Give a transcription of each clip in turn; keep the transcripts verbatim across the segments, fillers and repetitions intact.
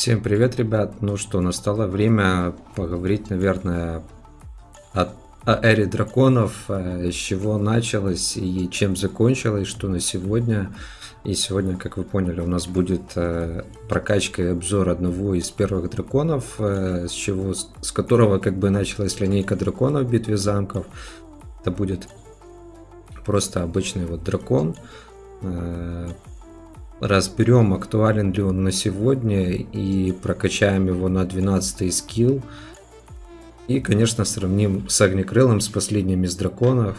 Всем привет, ребят! Ну что, настало время поговорить, наверное, о, о эре драконов, э, с чего началось и чем закончилось, что на сегодня. И сегодня, как вы поняли, у нас будет э, прокачка и обзор одного из первых драконов, э, с чего, с которого как бы началась линейка драконов в битве замков. Это будет просто обычный вот дракон. Э, Разберем, актуален ли он на сегодня, и прокачаем его на двенадцатый скилл. И, конечно, сравним с огнекрылым, с последним из драконов.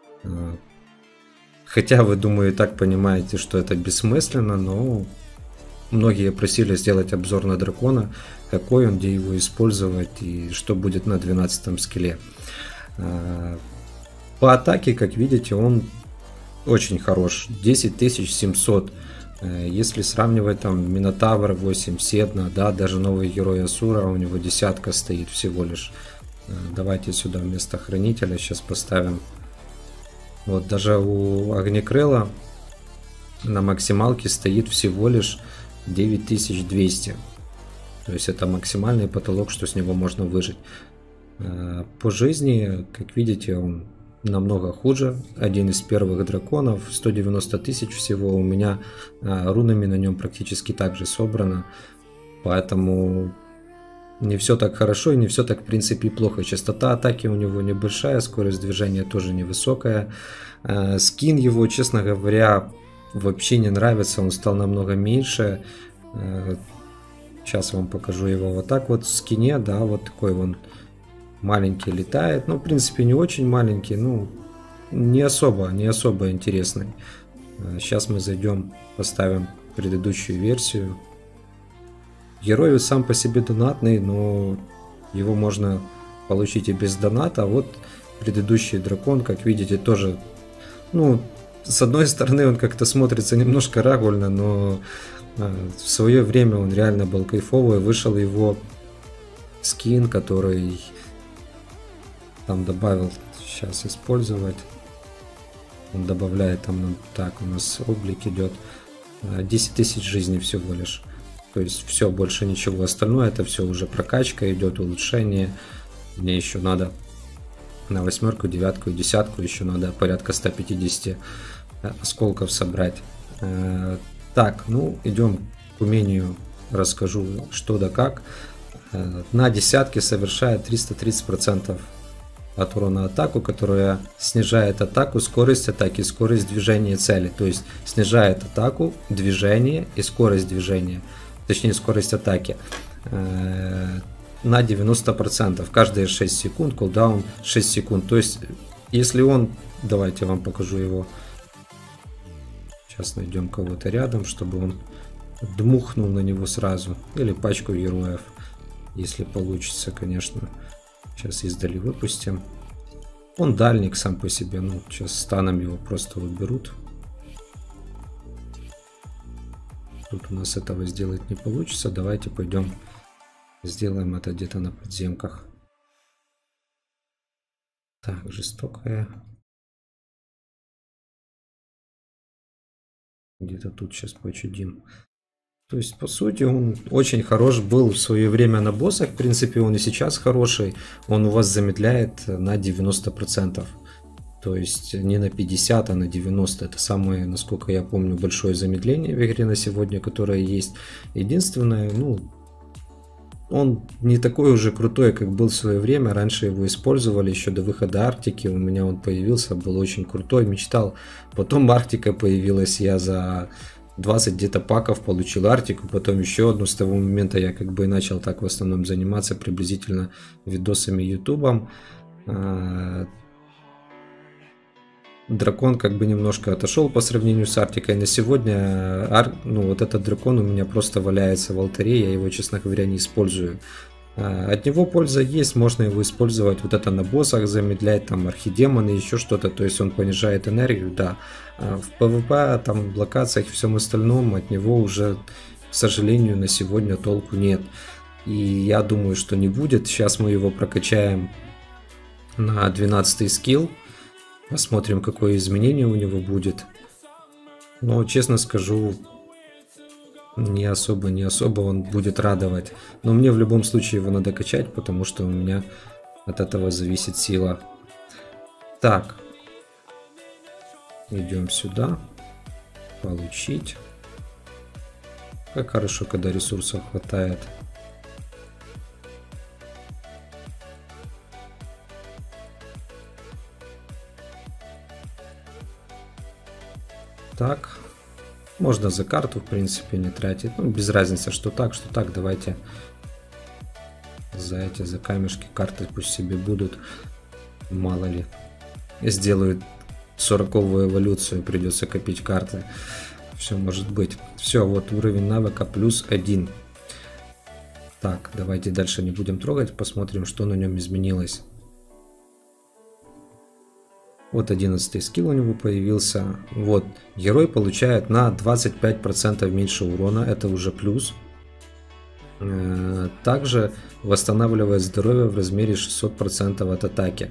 Хотя вы, думаю, и так понимаете, что это бессмысленно, но многие просили сделать обзор на дракона, какой он, где его использовать и что будет на двенадцатом скилле. По атаке, как видите, он очень хорош. десять тысяч семьсот. Если сравнивать там Минотавр, восемь Седна, да, даже новый герой Асура, у него десятка стоит всего лишь. Давайте сюда вместо хранителя сейчас поставим. Вот даже у огнекрыла на максималке стоит всего лишь девять тысяч двести. То есть это максимальный потолок, что с него можно выжить. По жизни, как видите, он намного хуже. Один из первых драконов, сто девяносто тысяч всего. У меня а, рунами на нем практически так же собрано. Поэтому не все так хорошо и не все так в принципе плохо. Частота атаки у него небольшая, скорость движения тоже невысокая. А, скин его, честно говоря, вообще не нравится. Он стал намного меньше. А, сейчас вам покажу его вот так вот в скине. Да, вот такой он маленький летает, ну, в принципе, не очень маленький, ну, не особо, не особо интересный. Сейчас мы зайдем, поставим предыдущую версию. Герой сам по себе донатный, но его можно получить и без доната. А вот предыдущий дракон, как видите, тоже, ну, с одной стороны, он как-то смотрится немножко рагульно, но в свое время он реально был кайфовый. Вышел его скин, который там добавил, сейчас использовать, он добавляет там, так, у нас облик идет, десять тысяч жизней всего лишь, то есть все, больше ничего, остальное это все уже прокачка идет, улучшение. Мне еще надо на восьмерку, девятку и десятку еще надо порядка ста пятидесяти осколков собрать. Так, ну идем к умению, расскажу что да как. На десятке совершает триста тридцать процентов от урона атаку, которая снижает атаку, скорость атаки, скорость движения цели. То есть снижает атаку, движение и скорость движения. Точнее, скорость атаки. На девяносто процентов. Каждые шесть секунд, кулдаун шесть секунд. То есть, если он... Давайте я вам покажу его. Сейчас найдем кого-то рядом, чтобы он дмухнул на него сразу. Или пачку героев. Если получится, конечно. Сейчас издали выпустим. Он дальник сам по себе. Ну, сейчас станом его просто уберут. Тут у нас этого сделать не получится. Давайте пойдем сделаем это где-то на подземках. Так, жестокая. Где-то тут сейчас почудим. То есть, по сути, он очень хорош был в свое время на боссах. В принципе, он и сейчас хороший. Он у вас замедляет на девяносто процентов. То есть, не на пятьдесят, а на девяносто. Это самое, насколько я помню, большое замедление в игре на сегодня, которое есть. Единственное, ну, он не такой уже крутой, как был в свое время. Раньше его использовали еще до выхода Арктики. У меня он появился, был очень крутой, мечтал. Потом Арктика появилась, я за... двадцать где-то паков получил Арктику, потом еще одну. С того момента я как бы и начал так в основном заниматься приблизительно видосами ютубом. Дракон как бы немножко отошел по сравнению с Арктикой. На сегодня ар... ну, вот этот дракон у меня просто валяется в алтаре, я его, честно говоря, не использую. От него польза есть, можно его использовать вот это на боссах, замедлять там архидемоны, еще что-то, то есть он понижает энергию, да. В пвп, там, в локациях и всем остальном от него уже, к сожалению, на сегодня толку нет. И я думаю, что не будет. Сейчас мы его прокачаем на двенадцатый скилл, посмотрим, какое изменение у него будет. Но, честно скажу, Не особо, не особо он будет радовать. Но мне в любом случае его надо качать, потому что у меня от этого зависит сила. Так. Идем сюда. Получить. Как хорошо, когда ресурсов хватает. Так. Можно за карту, в принципе, не тратить. Ну, без разницы, что так, что так. Давайте за эти, за камешки карты пусть себе будут. Мало ли. Сделают сороковую эволюцию, придется копить карты. Все может быть. Все, вот уровень навыка плюс один. Так, давайте дальше не будем трогать. Посмотрим, что на нем изменилось. Вот одиннадцатый скилл у него появился. Вот, герой получает на двадцать пять процентов меньше урона. Это уже плюс. Также восстанавливает здоровье в размере шестьсот процентов от атаки.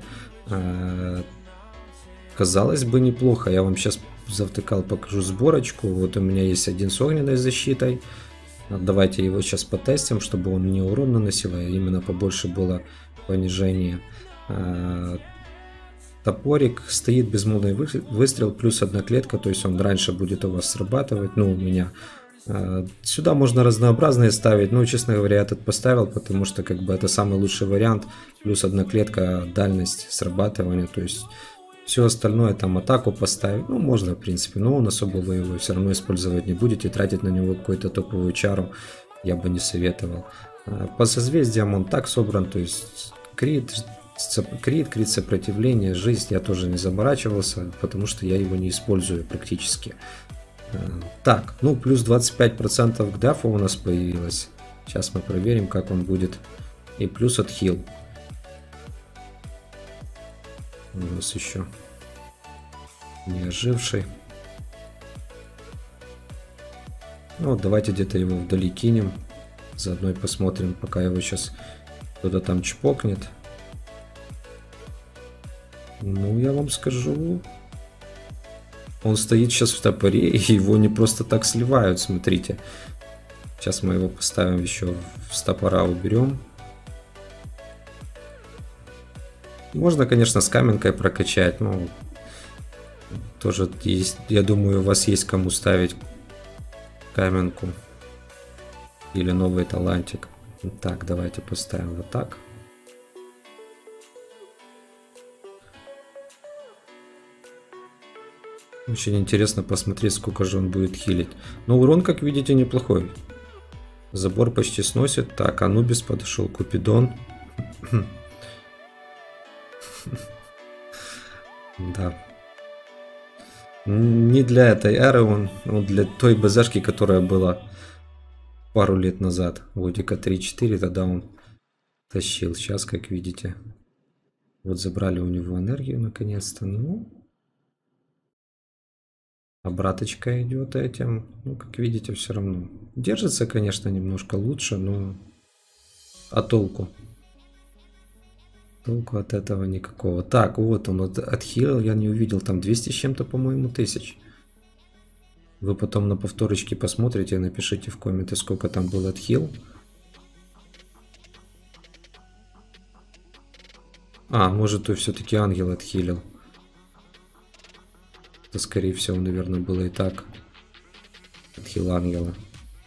Казалось бы, неплохо. Я вам сейчас завтыкал, покажу сборочку. Вот у меня есть один с огненной защитой. Давайте его сейчас потестим, чтобы он мне урон наносил, а именно побольше было понижение. Топорик стоит безмолвный выстрел плюс одна клетка, то есть он раньше будет у вас срабатывать, ну у меня. Сюда можно разнообразные ставить, но честно говоря я этот поставил, потому что как бы это самый лучший вариант. Плюс одна клетка, дальность срабатывания, то есть все остальное там атаку поставить, ну можно в принципе, но он особо вы его все равно использовать не будете, тратить на него какую-то топовую чару я бы не советовал. По созвездиям он так собран, то есть крит, крит, крит сопротивление, жизнь я тоже не заморачивался, потому что я его не использую практически. Так, ну плюс двадцать пять процентов к дафу у нас появилось. Сейчас мы проверим, как он будет. И плюс отхил. У нас еще не оживший. Ну вот давайте где-то его вдали кинем. Заодно и посмотрим, пока его сейчас кто-то там чпокнет. Ну, я вам скажу, он стоит сейчас в топоре, и его не просто так сливают, смотрите. Сейчас мы его поставим еще в топора, уберем. Можно, конечно, с каменкой прокачать, но тоже есть, я думаю, у вас есть кому ставить каменку или новый талантик. Так, давайте поставим вот так. Очень интересно посмотреть, сколько же он будет хилить. Но урон, как видите, неплохой. Забор почти сносит. Так, Анубис подошел, Купидон. Да. Не для этой эры он, но для той БЗшки, которая была пару лет назад. Годика три-четыре, тогда он тащил. Сейчас, как видите, вот забрали у него энергию наконец-то. Ну, обраточка идет этим. Ну, как видите, все равно. Держится, конечно, немножко лучше, но а толку? Толку от этого никакого. Так, вот он отхилил, я не увидел, там двести с чем-то, по-моему, тысяч. Вы потом на повторочке посмотрите и напишите в комменты, сколько там был отхил. А, может, и все-таки ангел отхилил. Это, скорее всего, наверное, было и так. Отхил ангела.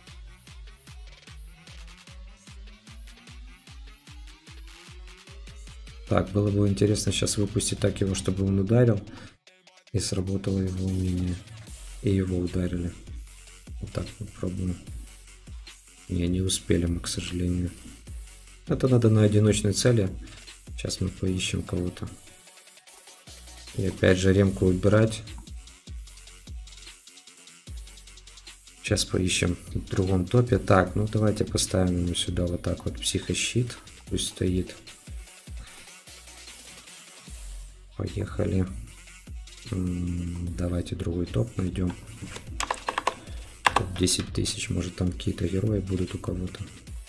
Так, было бы интересно сейчас выпустить так его, чтобы он ударил. И сработало его умение. И его ударили. Вот так попробуем. Не, не успели мы, к сожалению. Это надо на одиночной цели. Сейчас мы поищем кого-то. И опять же ремку убирать. Сейчас поищем в другом топе. Так, ну давайте поставим ему сюда вот так вот психощит. Пусть стоит. Поехали. Давайте другой топ найдем. десять тысяч, может там какие-то герои будут у кого-то.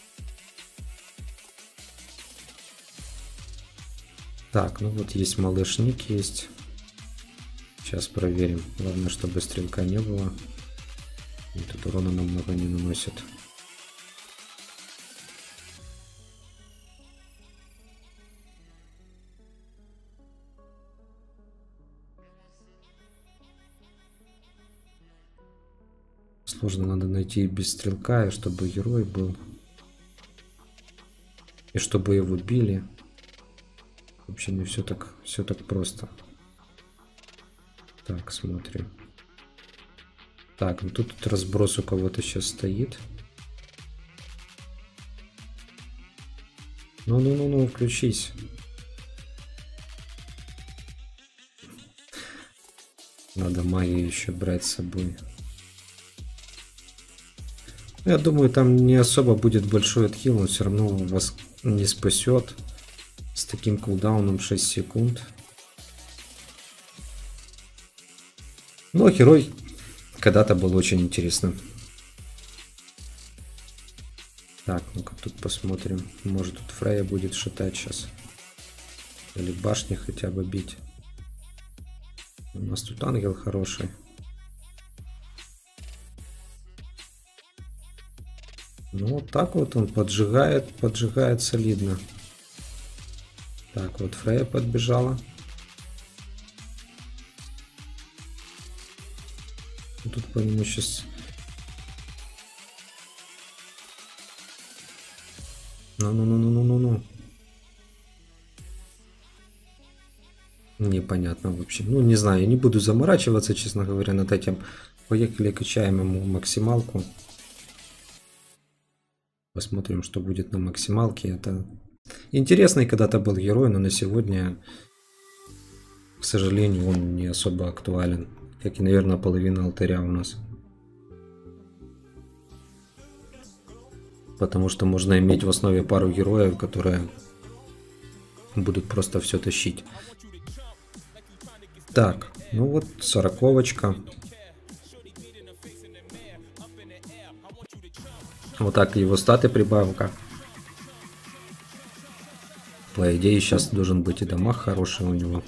Так, ну вот есть малышник, есть. Сейчас проверим. Главное, чтобы стрелка не было. И тут урона намного не наносит. Сложно, надо найти без стрелка, и чтобы герой был. И чтобы его били. Вообще не все так, все так просто. Так, смотрим. Так, ну тут разброс у кого-то сейчас стоит. Ну-ну-ну-ну, включись. Надо магию еще брать с собой. Я думаю, там не особо будет большой отхил, он все равно вас не спасет. С таким кулдауном шесть секунд. Но герой когда-то был очень интересным. Так, ну-ка тут посмотрим. Может тут Фрея будет шатать сейчас. Или башни хотя бы бить. У нас тут ангел хороший. Ну вот так вот он поджигает, поджигает солидно. Так, вот Фрея подбежала. Тут по нему сейчас... Ну-ну-ну-ну-ну-ну. Непонятно вообще. Ну, не знаю, я не буду заморачиваться, честно говоря, над этим. Поехали, качаем ему максималку. Посмотрим, что будет на максималке. Это интересный когда-то был герой, но на сегодня, к сожалению, он не особо актуален. Как и, наверное, половина алтаря у нас. Потому что можно иметь в основе пару героев, которые будут просто все тащить. Так, ну вот сороковочка. Вот так его статы прибавка. По идее сейчас должен быть и дамаг хороший у него.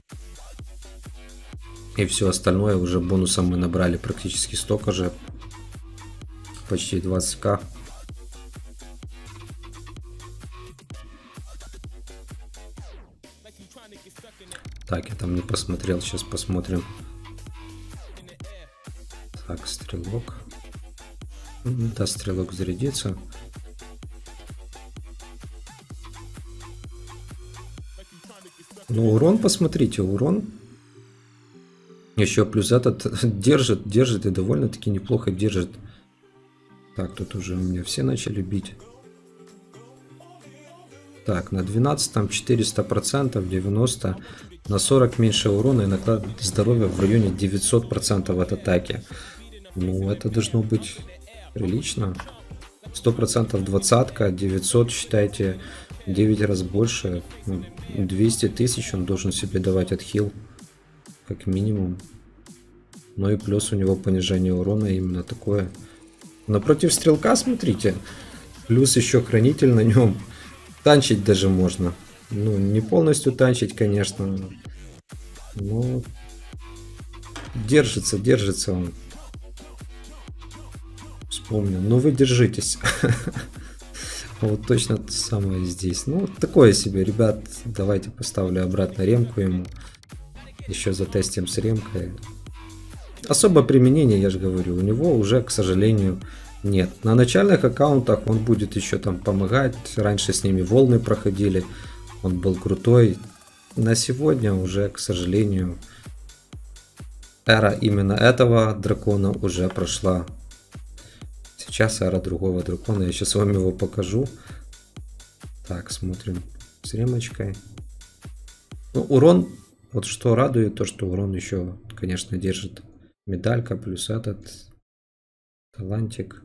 И все остальное уже бонусом мы набрали практически столько же. Почти двадцать ка. Так, я там не посмотрел, сейчас посмотрим. Так, стрелок. Да, стрелок зарядится. Ну, урон, посмотрите, урон. Еще плюс этот держит, держит и довольно-таки неплохо держит. Так, тут уже у меня все начали бить. Так, на двенадцать там четыреста процентов, девяносто, на сорок меньше урона и наклад здоровья в районе девятьсот процентов от атаки. Ну, это должно быть прилично. сто процентов двадцатка, девятьсот, считайте, девять раз больше. двести тысяч он должен себе давать отхил, как минимум. Ну и плюс у него понижение урона именно такое. Но против стрелка, смотрите, плюс еще хранитель на нем. Танчить даже можно. Ну, не полностью танчить, конечно. Но держится, держится он. Вспомнил. Ну вы держитесь. Вот точно то самое здесь. Ну, такое себе, ребят. Давайте поставлю обратно ремку ему. Еще затестим с ремкой. Особо применения, я же говорю, у него уже, к сожалению, нет. На начальных аккаунтах он будет еще там помогать. Раньше с ними волны проходили. Он был крутой. На сегодня уже, к сожалению, эра именно этого дракона уже прошла. Сейчас эра другого дракона. Я сейчас вам его покажу. Так, смотрим с ремочкой. Ну, урон, вот что радует, то что урон еще, конечно, держит. Медалька плюс этот талантик.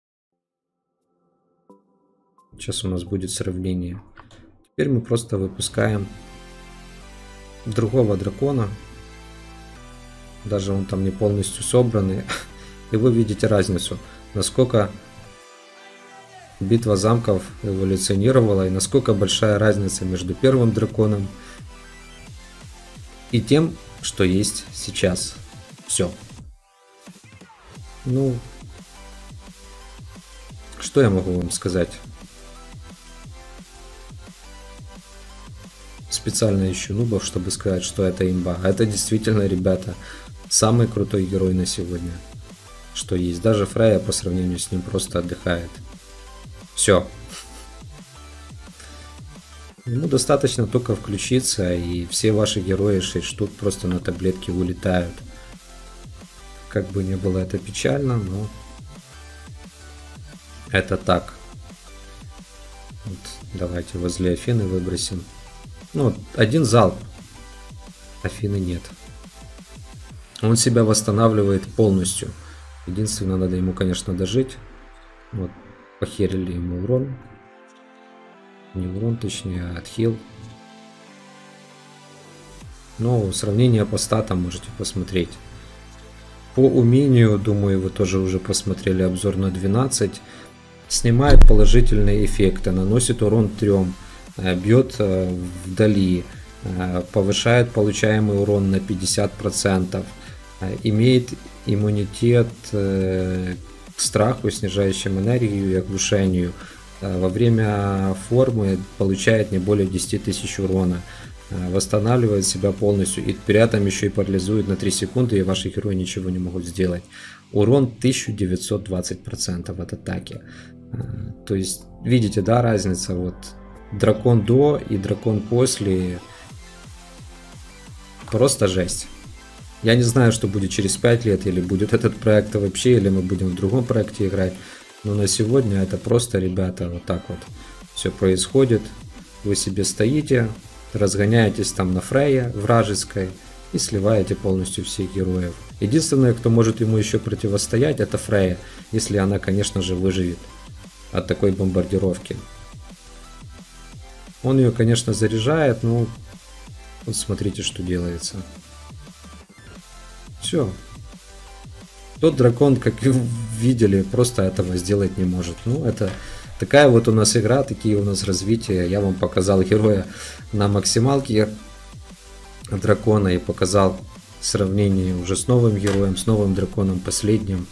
Сейчас у нас будет сравнение. Теперь мы просто выпускаем другого дракона. Даже он там не полностью собранный. И вы видите разницу. Насколько битва замков эволюционировала. И насколько большая разница между первым драконом и тем, что есть сейчас. Все. Ну, Что я могу вам сказать? Специально ищу нубов, чтобы сказать, что это имба. А это действительно, ребята, самый крутой герой на сегодня, что есть. Даже Фрея по сравнению с ним просто отдыхает. Все. Ему достаточно только включиться, и все ваши герои шесть штук просто на таблетке улетают. Как бы не было это печально, но это так. Вот, давайте возле Афины выбросим. Ну, один залп. Афины нет. Он себя восстанавливает полностью. Единственное, надо ему, конечно, дожить. Вот, похерили ему урон. Не урон, точнее, а отхил. Но сравнение по статам можете посмотреть. По умению, думаю, вы тоже уже посмотрели обзор на двенадцать. Снимает положительные эффекты, наносит урон трем, бьет вдали, повышает получаемый урон на пятьдесят процентов, имеет иммунитет к страху, снижающим энергию и оглушению. Во время формы получает не более десяти тысяч урона, восстанавливает себя полностью и при этом еще и парализует на три секунды, и ваши герои ничего не могут сделать. Урон тысяча девятьсот двадцать процентов от атаки. То есть, видите, да, разница? Вот дракон до и дракон после. Просто жесть. Я не знаю, что будет через пять лет, или будет этот проект вообще, или мы будем в другом проекте играть. Но на сегодня это просто, ребята, вот так вот все происходит. Вы себе стоите, разгоняетесь там на Фрейе вражеской и сливаете полностью всех героев. Единственное, кто может ему еще противостоять, это Фрейя, если она, конечно же, выживет от такой бомбардировки. Он ее, конечно, заряжает, но вот смотрите, что делается. Все. Тот дракон, как вы видели, просто этого сделать не может. Ну, это такая вот у нас игра, такие у нас развития. Я вам показал героя на максималке дракона и показал сравнение уже с новым героем, с новым драконом, последним.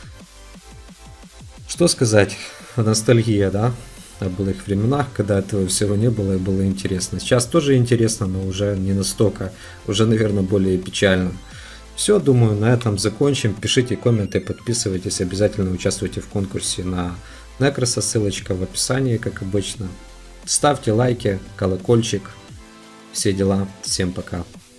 Что сказать? Ностальгия, да? О былых временах, когда этого всего не было и было интересно. Сейчас тоже интересно, но уже не настолько. Уже, наверное, более печально. Все, думаю, на этом закончим. Пишите комменты, подписывайтесь, обязательно участвуйте в конкурсе на Некроса, ссылочка в описании, как обычно. Ставьте лайки, колокольчик, все дела. Всем пока.